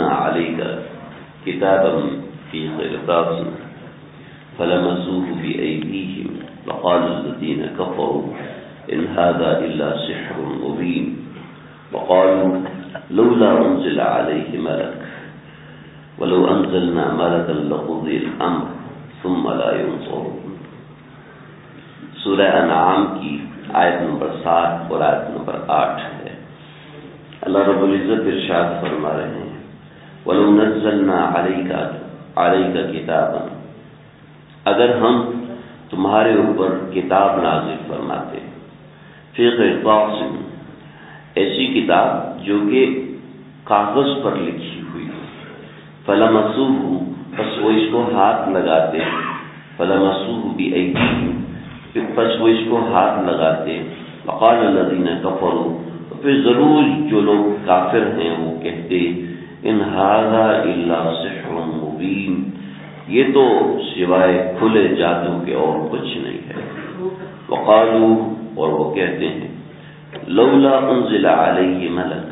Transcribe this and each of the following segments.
نزلنا عليك كتابا في قرطاس فلمسوه بأيديهم وقال الذين كفروا إن هذا إلا سحر مبين وقالوا لولا أنزل عليه ملك ولو أنزلنا ملكا لقضي الأمر ثم لا ينظرون. سورہ انعام کی آیت نمبر 7 اور آیت نمبر 8 ہے. اللہ رب العزت ارشاد فرما رہے ہیں وَلَوْ نَزَّلْنَا عَلَيْكَ كِتَابًا، اگر ہم تمہارے اوپر کتاب نازل فرماتے، فِي قِرْطَاسٍ، ایسی کتاب جو کہ کاغذ پر لکھی ہوئی، فَلَمَسُوهُ، پس وہ اس کو ہاتھ لگاتے، فَلَمَسُوهُ بِأَيْدِيهِمْ، پس وہ اس کو ہاتھ لگاتے، وَقَالَ الَّذِينَ كَفَرُوا، پھر ضرور جو لوگ کافر ہیں وہ کہتے ان هذا الا سحر مبین، یہ تو سوائے کھلے جادو کے اور کچھ نہیں ہے. وقالوا، اور وہ کہتے ہیں لولا انزل علیہ ملک،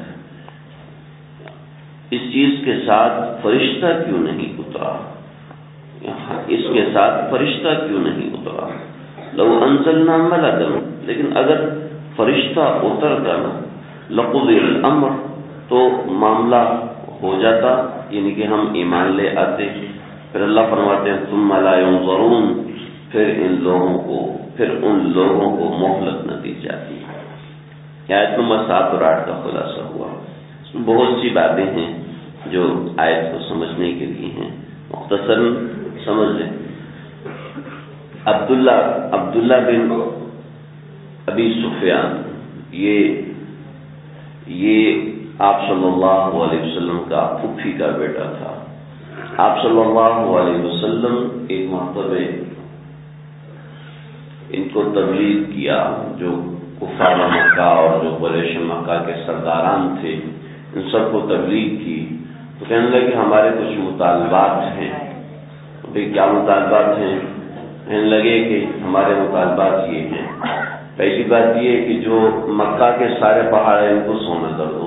اس چیز کے ساتھ فرشتہ کیوں نہیں اترا، اس کے ساتھ فرشتہ کیوں نہیں اترا. لو انزلنا ملکا، لیکن اگر فرشتہ اترتا نا لقضی الامر، تو معاملہ ہو جاتا، یعنی کہ ہم ایمان لے آتے. پھر اللہ فرماتے ہیں ثم لا ينظرون، پھر ان لوگوں کو مہلت نہ دی جاتی. آیت نمبر 7 اور 8 کا خلاصہ ہوا. اس میں بہت سی باتیں ہیں جو آیت کو سمجھنے کے لیے ہیں، مختصراً سمجھ لیں. عبداللہ بن ابی سفیان، یہ آپ صلی اللہ علیہ وسلم کا پھوپھی کا بیٹا تھا. آپ صلی اللہ علیہ وسلم ایک مرتبہ ان کو تبلیغ کیا، جو کفار مکہ اور جو قریش مکہ کے سرداران تھے ان سب کو تبلیغ کی. تو کہنے لگے کہ ہمارے کچھ مطالبات ہیں. بھئی کیا مطالبات ہیں؟ کہنے لگے کہ ہمارے مطالبات یہ ہیں، پہلی بات یہ ہے کہ جو مکہ کے سارے پہاڑ ہیں ان کو سونا کر دو.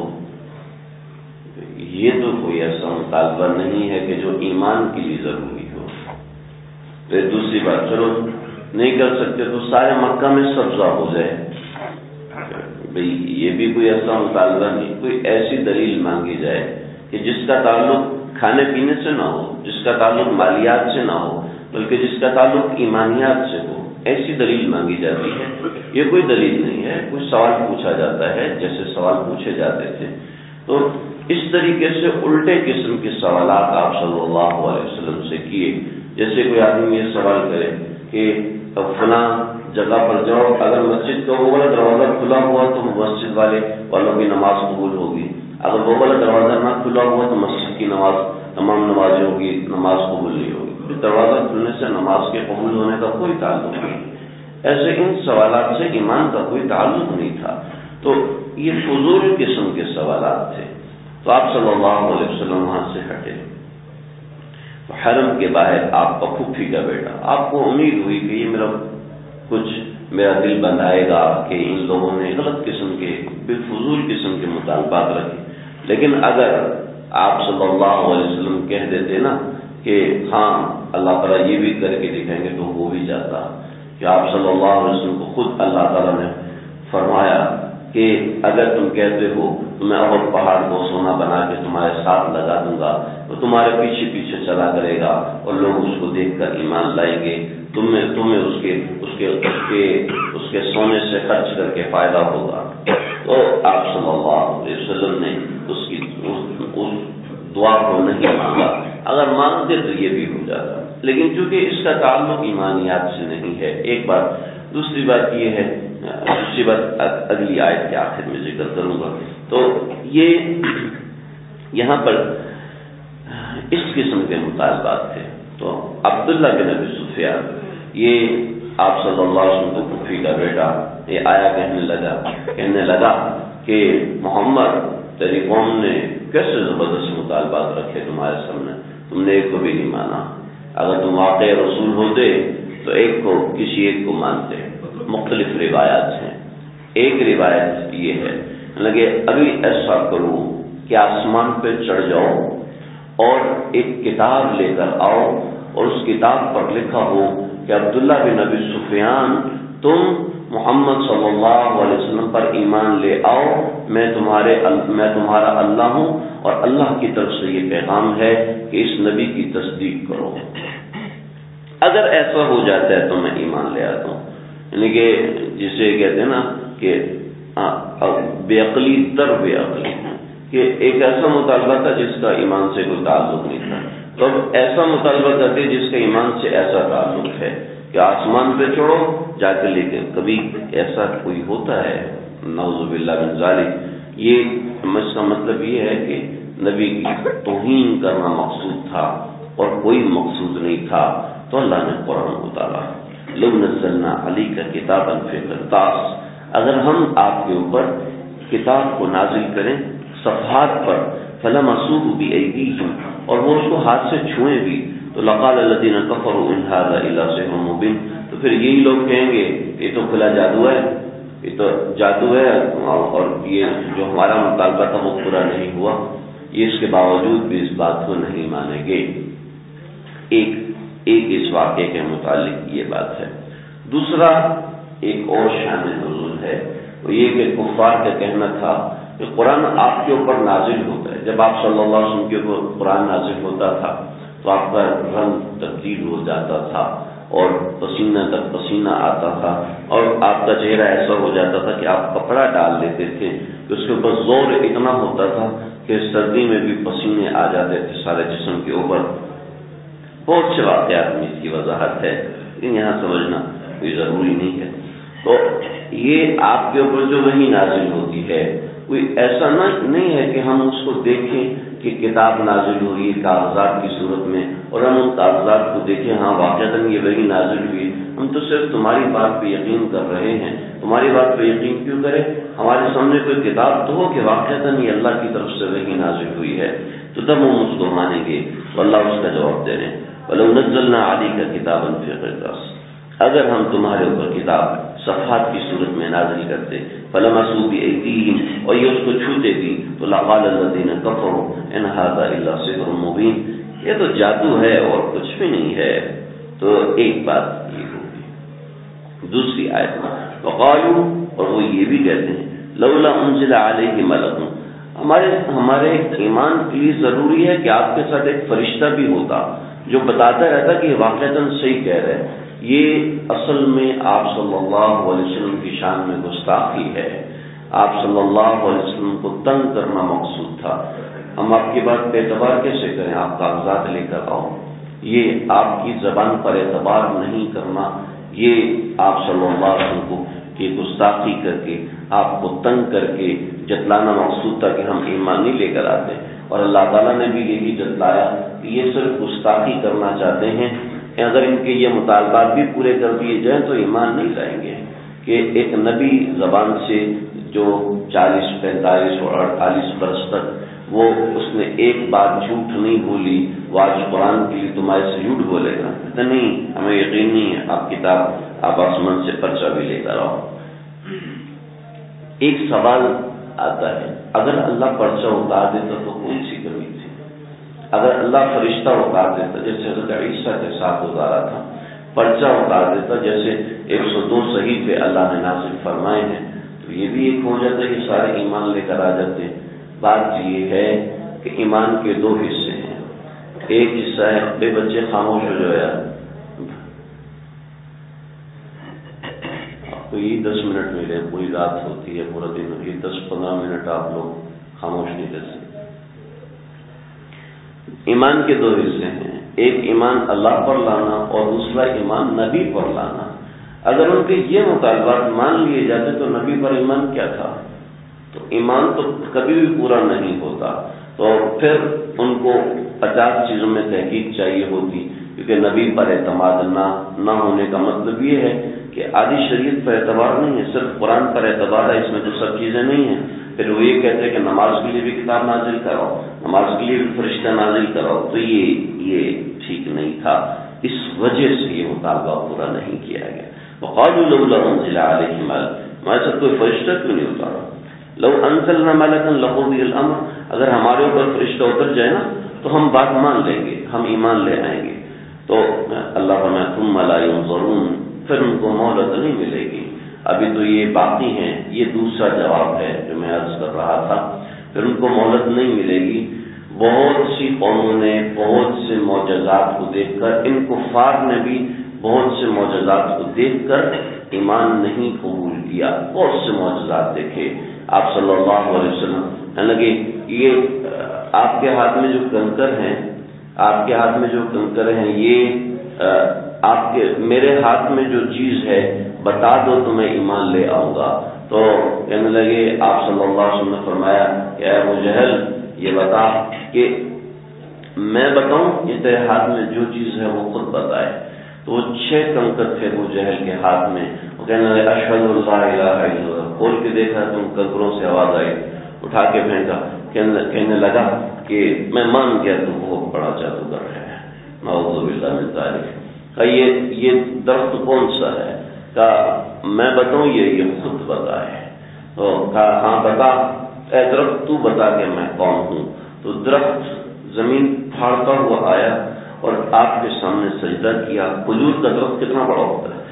یہ تو کوئی ایسا مطالبہ نہیں ہے کہ جو ایمان کے لیے ضروری ہو. پھر دوسری بات، چلو نہیں کر سکتے تو سارے مکہ میں سبزہ ہو جائے. بھئی یہ بھی کوئی ایسا مطالبہ نہیں. کوئی ایسی دلیل مانگی جائے کہ جس کا تعلق کھانے پینے سے نہ ہو، جس کا تعلق مالیات سے نہ ہو، بلکہ جس کا تعلق ایمانیات سے ہو. ایسی دلیل مانگی جاتی ہے. یہ کوئی دلیل نہیں ہے. کوئی سوال پوچھا جاتا ہے جیسے سوال پوچھے جاتے تھے. تو اس طریقے سے الٹے قسم کے سوالات آپ صلی اللہ علیہ وسلم سے کیے. جیسے کوئی آدمی یہ سوال کرے کہ فلاں جگہ پر جاؤ، اگر مسجد کا وہ والا دروازہ کھلا ہوا تو مسجد والوں کی نماز قبول ہوگی، اگر وہ والا دروازہ نہ کھلا ہوا تو مسجد کی نماز تمام نمازوں کی نماز قبول نہیں ہوگی. دروازہ کھلنے سے نماز کے قبول ہونے کا کوئی تعلق نہیں. ایسے ان سوالات سے ایمان کا کوئی تعلق نہیں تھا. تو یہ فضول قسم کے سوالات تھے. تو آپ صلی اللہ علیہ وسلم وہاں سے ہٹے. حرم کے باہر آپ کا پھوپھی کا بیٹا، آپ کو امید ہوئی کہ یہ میرا دل بندھائے گا کہ ان لوگوں نے غلط قسم کے فضول قسم کے مطالبات رکھے. لیکن اگر آپ صلی اللہ علیہ وسلم کہہ دیتے نا کہ ہاں اللہ تعالیٰ یہ بھی کر کے دکھائیں گے تو ہو بھی جاتا. کہ آپ صلی اللہ علیہ وسلم کو خود اللہ تعالیٰ نے فرمایا کہ اگر تم کہتے ہو تو میں اور پہاڑ کو سونا بنا کے تمہارے ساتھ لگا دوں گا، تو تمہارے پیچھے پیچھے چلا کرے گا اور لوگ اس کو دیکھ کر ایمان لائیں گے. تمہیں اس کے سونے سے خرچ کر کے فائدہ ہوگا. تو آپ صلی اللہ علیہ وسلم نے اس دعا کو نہیں مانگا. اگر مانگتے تو یہ بھی ہو جاتا، لیکن چونکہ اس کا تعلق ایمانیات سے نہیں ہے. ایک بات. دوسری بات یہ ہے، دوسری بات اگلی آیت کے آخر میں ذکر کروں گا. تو یہ یہاں پر اس قسم کے مطالبات تھے. تو عبداللہ بن ابی سفیان، یہ آپ صلی اللہ علیہ وسلم کو پھوپھی کا بیٹا، یہ آیا کہنے لگا کہ محمد تیری قوم نے کیسے زبردست مطالبات رکھے تمہارے سامنے، تم نے ایک کو بھی نہیں مانا. اگر تم واقعی رسول ہوتے تو کسی ایک کو مانتے. مختلف روایات ہیں. ایک روایت یہ ہے لگے ابھی ایسا کروں کہ آسمان پہ چڑھ جاؤ اور ایک کتاب لے کر آؤ اور اس کتاب پر لکھا ہو کہ عبداللہ بن ابی سفیان تم محمد صلی اللہ علیہ وسلم پر ایمان لے آؤ، میں تمہارا اللہ ہوں اور اللہ کی طرف سے یہ پیغام ہے کہ اس نبی کی تصدیق کرو۔ اگر ایسا ہو جاتا ہے تو میں ایمان لے آتا ہوں، یعنی کہ جسے کہتے ہیں نا کہ بے عقلی در بے عقلی، کہ ایک ایسا مطالبہ تھا جس کا ایمان سے کوئی تعلق نہیں تھا، تو ایسا مطالبہ کرتے جس کا ایمان سے ایسا تعلق ہے کہ آسمان پہ چڑھو جا کے لے کے، کبھی ایسا کوئی ہوتا ہے نعوذ باللہ من ذالک۔ یہ اس کا مطلب یہ ہے کہ نبی کی توہین کرنا مقصود تھا اور کوئی مقصود نہیں تھا، تو اللہ نے قرآن اتارا، لو نزلنا علیک کتابا فی قرطاس، اگر ہم آپ کے اوپر کتاب کو نازل کریں صفحات پر، فلمسوه بأیدیہم، اور وہ اس کو ہاتھ سے چھوئیں بھی، تو لقال الذین کفروا ان ھذا الا سحر مبین، تو پھر یہی لوگ کہیں گے یہ تو کھلا جادو ہے، یہ تو جادو ہے، اور یہ جو ہمارا مطالبہ تھا وہ پورا نہیں ہوا۔ یہ اس کے باوجود بھی اس بات کو نہیں مانیں گے۔ ایک اس واقعے کے متعلق یہ بات ہے۔ دوسرا ایک اور شان نزول ہے، وہ یہ کہ کفار کا کہنا تھا کہ قرآن آپ کے اوپر نازل ہوتا ہے، جب آپ صلی اللہ علیہ وسلم کے اوپر قرآن نازل ہوتا تھا تو آپ کا رنگ تبدیل ہو جاتا تھا اور پسینہ تک پسینہ آتا تھا، اور آپ کا چہرہ ایسا ہو جاتا تھا کہ آپ کپڑا ڈال لیتے تھے کہ اس کے اوپر زور اتنا ہوتا تھا کہ سردی میں بھی پسینے آ جاتے تھے سارے جسم کے اوپر۔ بہت سے واقعات میں اس کی وضاحت ہے، لیکن یہاں سمجھنا کوئی ضروری نہیں ہے۔ تو یہ آپ کے اوپر جو وحی نازل ہوتی ہے، کوئی ایسا نہیں ہے کہ ہم اس کو دیکھیں کہ کتاب نازل ہو رہی ہے کاغذات کی صورت میں اور ہم ان کاغذات کو دیکھیں ہاں واقعتاً یہ وحی نازل ہوئی، ہم تو صرف تمہاری بات پہ یقین کر رہے ہیں۔ تمہاری بات پہ یقین کیوں کریں؟ ہمارے سامنے کوئی کتاب تو ہو کہ واقعتاً یہ اللہ کی طرف سے وحی نازل ہوئی ہے، تو تب ہم اس کو مانیں گے۔ اللہ اس کا جواب دے رہے ہیں، وَلَوْ نَزَّلْنَا عَلَيْكَ كِتَابًا فِي قِرْطَاسٍ، اگر ہم تمہارے اوپر کتاب صفحات کی صورت میں نازل کرتے، فَلَمَسُوا بِأَيْدِيهِمْ، اور یہ اس کو چھوتے بھی، تو لَقَالَ الَّذِينَ كَفَرُوا إِنْ هَذَا إِلَّا سِحْرٌ مُبِينٌ، یہ تو جادو ہے اور کچھ بھی نہیں ہے۔ تو ایک بات یہ ہوگی۔ دوسری آیت میں وَقَالُوا، اور وہ یہ بھی کہتے ہیں لَوْلَا أُنزِلَ عَلَيْهِ مَلَكٌ، ہمارے ایمان کے لیے ضروری ہے کہ آپ کے ساتھ ایک فرشتہ بھی ہوتا جو بتاتا رہتا کہ یہ واقعتاً صحیح کہہ رہے ہیں۔ یہ اصل میں آپ صلی اللہ علیہ وسلم کی شان میں گستاخی ہے، آپ صلی اللہ علیہ وسلم کو تنگ کرنا مقصود تھا۔ ہم آپ کی بات پہ اعتبار کیسے کریں؟ آپ کاغذات لے کر آؤ، یہ آپ کی زبان پر اعتبار نہیں کرنا، یہ آپ صلی اللہ علیہ وسلم کو یہ گستاخی کر کے آپ کو تنگ کر کے جتلانا مقصود تھا کہ ہم ایمان نہیں لے کر آتے، اور اللہ تعالیٰ نے بھی یہی جتلایا کہ یہ صرف گستاخی کرنا چاہتے ہیں کہ اگر ان کے یہ مطالبات بھی پورے کر دیے جائیں تو ایمان نہیں لائیں گے، کہ ایک نبی زبان سے جو 40، 45 اور 48 برس تک وہ اس نے ایک بات جھوٹ نہیں بولی، وہ آج قرآن کے لیے تمہارے سے جھوٹ بولے گا؟ نہیں، ہمیں یقین نہیں ہے، آپ کتاب آپ آسمان سے پرچہ بھی لے کر آؤ۔ ایک سوال آتا ہے، اگر اللہ پرچہ اتار دیتا تو کون سی کمی تھی؟ اگر اللہ فرشتہ اتار دیتا جیسے حضرت عیسیٰ کے ساتھ اتارا تھا، پرچہ اتار دیتا جیسے 102 صحیفے اللہ نے نازل فرمائے ہیں، تو یہ بھی ایک ہو جاتا ہے کہ سارے ایمان لے کر آ جاتے ہیں۔ بات یہ ہے کہ ایمان کے 2 حصے ہیں، ایک حصہ ہے بے بچے خاموش ہو جائے، آپ کو یہ 10 منٹ ملے، پوری رات ہوتی ہے پورا دن، یہ 10-15 منٹ آپ لوگ خاموش نہیں کر سکتے۔ ایمان کے 2 حصے ہیں، ایک ایمان اللہ پر لانا اور دوسرا ایمان نبی پر لانا۔ اگر ان کے یہ مطالبات مان لیے جاتے تو نبی پر ایمان کیا تھا؟ تو ایمان تو کبھی بھی پورا نہیں ہوتا، تو پھر ان کو 50 چیزوں میں تحقیق چاہیے ہوتی، کیونکہ نبی پر اعتماد نہ ہونے کا مطلب یہ ہے کہ آدھی شریعت پر اعتبار نہیں ہے، صرف قرآن پر اعتبار ہے، اس میں تو سب چیزیں نہیں ہیں۔ پھر وہ یہ کہتے ہیں کہ نماز کے لیے بھی کتاب نازل کراؤ، نماز کے لیے بھی فرشتہ نازل کراؤ، تو یہ ٹھیک نہیں تھا، اس وجہ سے یہ مطالبہ پورا نہیں کیا گیا۔ وقالوا لولا انزل علیہ ملک، ہمارے ساتھ کوئی فرشتہ کیوں نہیں اتارا؟ لو انزلنا ملکا لقضی الامر، اگر ہمارے اوپر فرشتہ اتر جائے نا تو تو ہم بات مان لیں گے، ہم ایمان لے آئیں گے۔ تو اللہ فرمایا ثم لا ينظرون، پھر ان کو مہلت نہیں ملے گی۔ ابھی تو یہ باقی ہیں، یہ دوسرا جواب ہے جو میں عرض کر رہا تھا۔ پھر ان کو مہلت نہیں ملے گی۔ بہت سی قوموں نے بہت سے معجزات کو دیکھ کر، ان کفار نے بھی بہت سے معجزات کو دیکھ کر ایمان نہیں قبول کیا۔ بہت سے معجزات دیکھے آپ صلی اللہ علیہ وسلم کہنے لگے یہ آپ کے ہاتھ میں جو کنکر ہیں، آپ کے ہاتھ میں جو کنکر ہیں، یہ آپ کے میرے ہاتھ میں جو چیز ہے بتا دو تو میں ایمان لے آؤں گا۔ تو کہنے لگے آپ صلی اللہ علیہ وسلم نے فرمایا کہ اے ابو جہل یہ بتا کہ میں بتاؤں یہ تیرے ہاتھ میں جو چیز ہے وہ خود بتائے۔ تو وہ 6 کنکر تھے ابو جہل کے ہاتھ میں، وہ کہنے لگے اشہد لا الہ الا اللہ۔ کھول کے دیکھا تو ان کنکروں سے آواز آئی، اٹھا کے پھینکا، کہنے لگا کہ میں مان گیا تو بہت بڑا جادوگر ہے، نعوذ باللہ من ذالک۔ کہا یہ درخت کون سا ہے؟ کہا میں بتاؤں یہ خود بتائے۔ تو کہا ہاں بتا، اے درخت تو بتا کہ میں کون ہوں۔ تو درخت زمین پھاڑتا ہوا آیا اور آپ کے سامنے سجدہ کیا۔ کھجور کا درخت کتنا بڑا ہوتا ہے،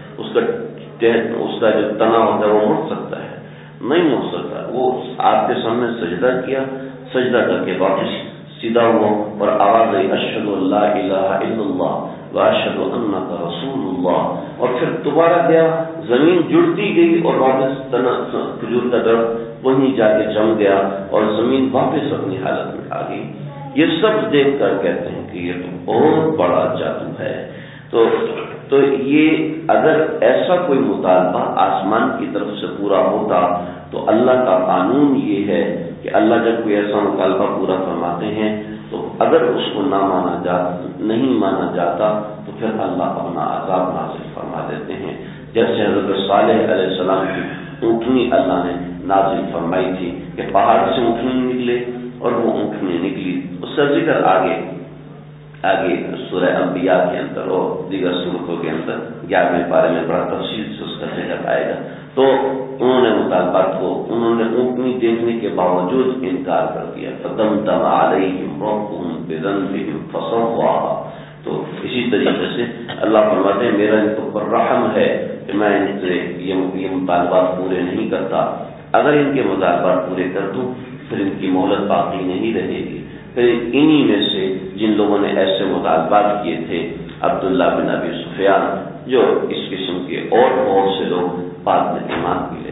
اس کا جو تنا ہوتا ہے وہ مڑ سکتا ہے؟ نہیں مڑ سکتا۔ وہ آپ کے سامنے سجدہ کیا، سجدہ کر کے واپس سیدھا ہوا اور آواز آئی اشہد لا الہ الا اللہ واشہد انک رسول اللہ۔ اور پھر دوبارہ گیا، زمین جڑتی گئی اور واپس تنا کھجور کا درخت وہیں جا کے جم گیا اور زمین واپس اپنی حالت میں آ گئی۔ یہ سب دیکھ کر کہتے ہیں کہ یہ تو بہت بڑا جادو ہے۔ تو یہ اگر ایسا کوئی مطالبہ آسمان کی طرف سے پورا ہوتا تو اللہ کا قانون یہ ہے کہ اللہ جب کوئی ایسا مطالبہ پورا فرماتے ہیں تو اگر اس کو نہیں مانا جاتا تو پھر اللہ اپنا عذاب نازل فرما دیتے ہیں۔ جیسے حضرت صالح علیہ السلام کی اونٹنی اللہ نے نازل فرمائی تھی کہ پہاڑ سے اونٹنی نکلے اور وہ اونٹنی نکلی۔ اس کا ذکر آگے سورہ انبیاء کے اندر اور دیگر سورتوں کے اندر 11ویں پارے میں بڑا تفصیل سے اس کا ذکر آئے گا۔ تو انہوں نے مطالبات کو، انہوں نے اونٹنی دیکھنے کے باوجود انکار کر دیا۔ فدمدم علیہم ربہم بذنبہم فسواہا۔ تو اسی طریقے سے اللہ فرماتے ہیں میرا ان پر رحم ہے کہ میں ان سے یہ مطالبات پورے نہیں کرتا۔ اگر ان کے مطالبات پورے کر دوں پھر ان کی مہلت باقی نہیں رہے گی۔ پھر انہی میں سے جن لوگوں نے ایسے مطالبات کیے تھے عبداللہ بن ابی سفیان، جو اس قسم کے اور بہت سے لوگ بعد میں ایمان